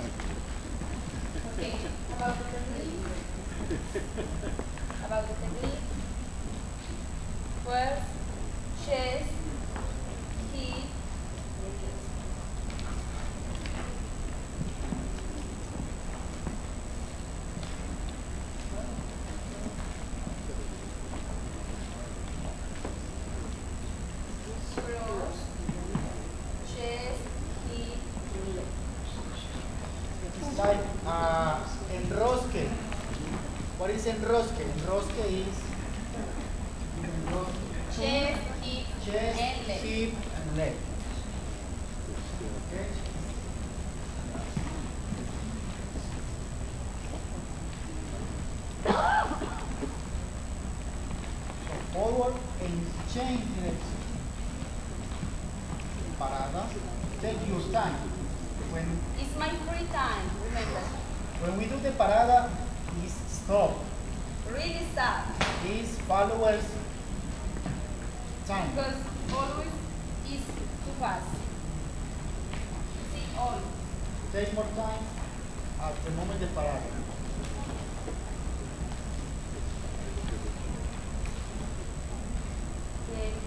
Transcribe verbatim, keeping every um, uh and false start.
Okay, about the technique. About the technique. First, chest, hip, cross, chest, hip, leg. It's like uh, enrosque. What is enrosque? Enrosque is enrosque. Chest, hip, Chest, and leg. hip, and leg. Okay. So forward and change direction. Parada. Take your time. When It's my free time, remember. when we do the parada, is stop. Really stop. Is followers time. Because always is too fast. See, all. Take more time at the moment de parada. Okay.